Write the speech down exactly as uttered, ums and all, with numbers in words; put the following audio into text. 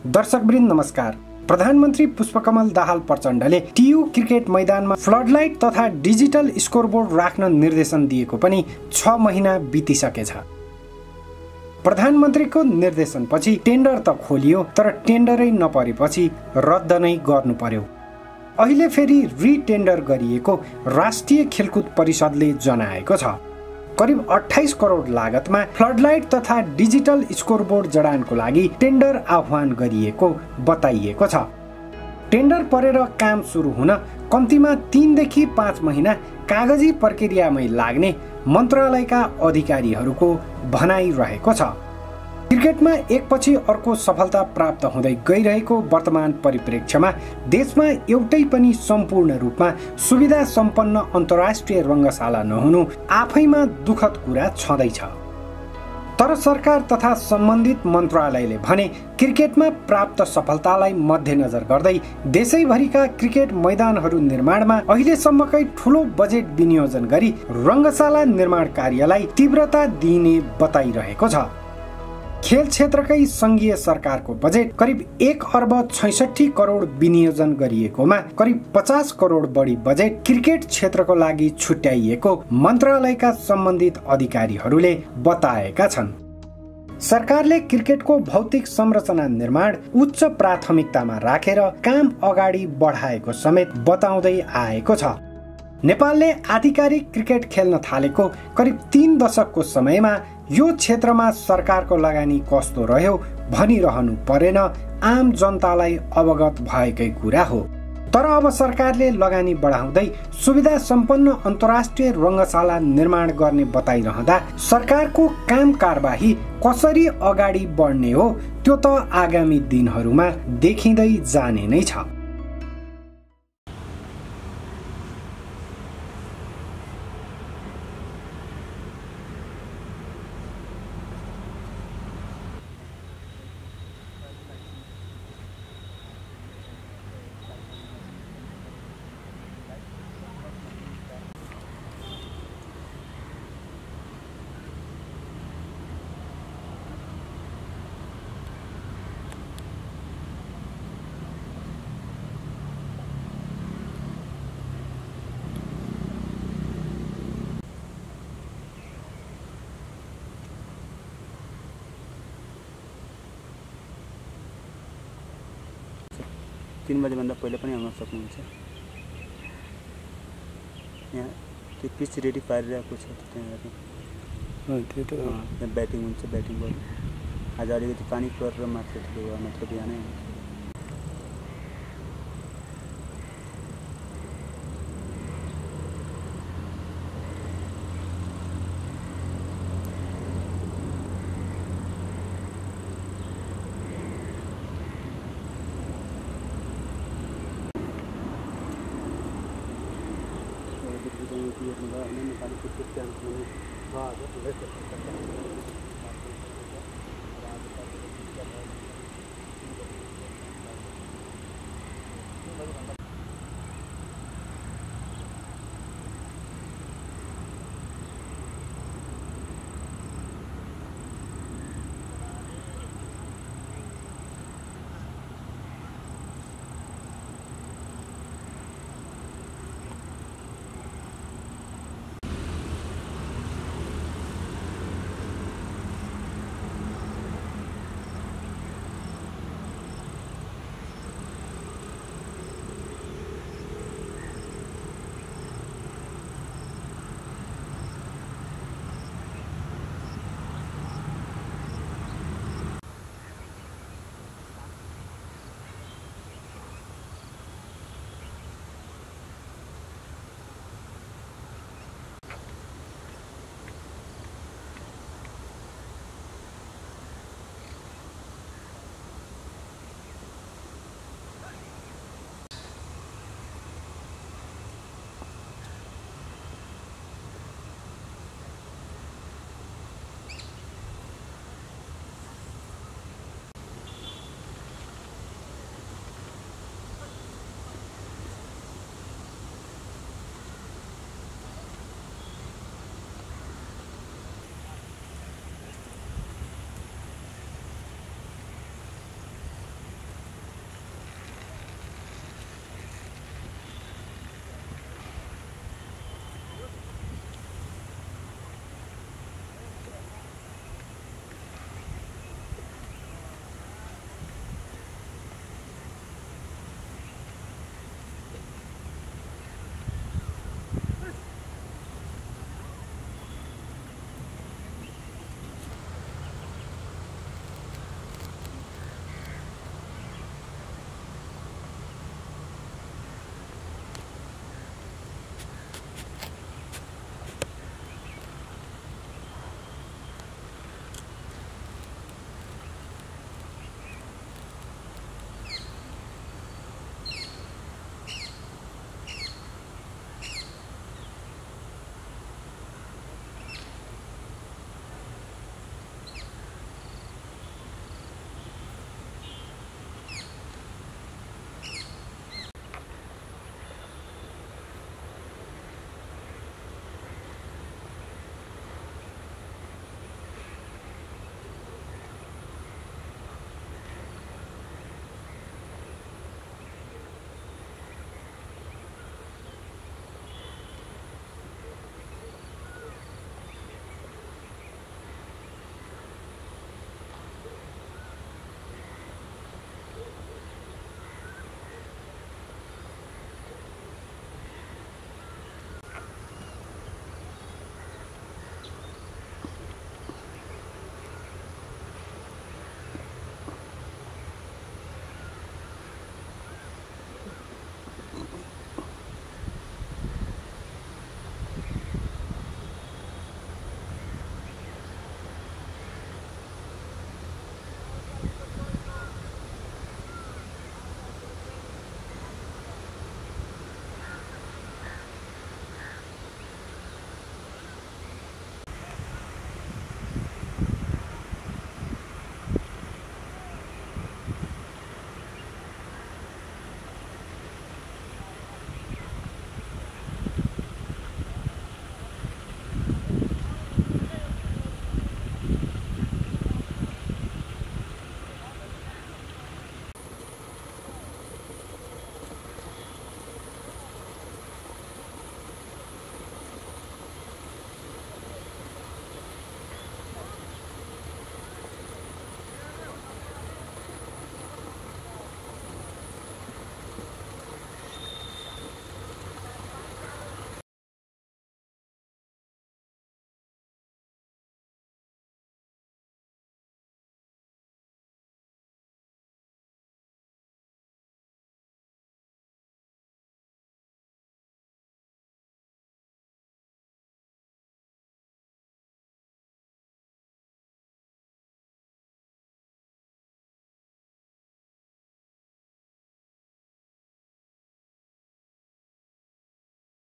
दर्शकवृन्द नमस्कार। प्रधानमन्त्री पुष्पकमल दाहाल प्रचण्डले टियु क्रिकेट मैदानमा फ्लडलाइट तथा डिजिटल स्कोरबोर्ड राख्न निर्देशन दिएको पनि छ महिना बितिसकेछ। प्रधानमन्त्रीको निर्देशनपछि टेन्डर त खोलियो, तर टेन्डरै नपरेपछि रद्द नै गर्नु पर्यो। अहिले फेरि रिटेन्डर गरिएको राष्ट्रिय खेलकुद परिषदले जनाएको छ। करिब अट्ठाइस करोड लागतमा फ्लडलाइट तथा डिजिटल स्कोरबोर्ड जडानको लागि टेन्डर आह्वान गरिएको बताइएको छ। टेन्डर परेर काम सुरु हुन कम्तीमा तीनदेखि पाँच महिना कागजी प्रक्रियामै लाग्ने मन्त्रालयका अधिकारीहरूको भनाइरहेको छ। क्रिकेटमा एकपछि अर्को सफलता प्राप्त हुँदै गइरहेको वर्तमान परिप्रेक्ष्यमा देशमा एउटै पनि सम्पूर्ण रूपमा सुविधा सम्पन्न अन्तर्राष्ट्रिय रङ्गशाला नहुनु आफैमा दुःखद कुरा छँदैछ। तर सरकार तथा सम्बन्धित मन्त्रालयले भने क्रिकेटमा प्राप्त सफलतालाई मध्यनजर गर्दै देशैभरिका क्रिकेट मैदानहरू निर्माणमा अहिलेसम्मकै ठूलो बजेट विनियोजन गरी रङ्गशाला निर्माण कार्यलाई तीव्रता दिइने बताइरहेको छ। खेल क्षेत्रकै संघीय सरकारको बजेट करिब एक अर्ब छैसठी करोड विनियोजन गरिएकोमा करिब पचास करोड बढी बजेट क्रिकेट क्षेत्रको लागि छुट्याइएको मन्त्रालयका सम्बन्धित अधिकारीहरूले बताएका छन्। सरकारले क्रिकेटको भौतिक संरचना निर्माण उच्च प्राथमिकतामा राखेर काम अगाडि बढाएको समेत बताउँदै आएको छ। नेपालले आधिकारिक क्रिकेट खेल्न थालेको करिब तीन दशकको समयमा यो क्षेत्रमा सरकारको लगानी कस्तो रह्यो भनिरहनु परेन, आम जनतालाई अवगत भएकै कुरा हो। तर अब सरकारले लगानी बढाउँदै सुविधा सम्पन्न अन्तर्राष्ट्रिय रङ्गशाला निर्माण गर्ने बताइरहँदा सरकारको काम कारबाही कसरी अगाडि बढ्ने हो त्यो त आगामी दिनहरूमा देखिँदै जाने नै छ। तीन बजेभन्दा पहिला पनि आउन सक्नुहुन्छ। यहाँ त्यो पिच रेडी पारिरहेको छ, त्यहाँ ब्याटिङ हुन्छ, ब्याटिङ गर्नु। आज अलिकति पानी परेर मात्र ठिक भयो, नत्र बिहानै नेपाली क्रिकेट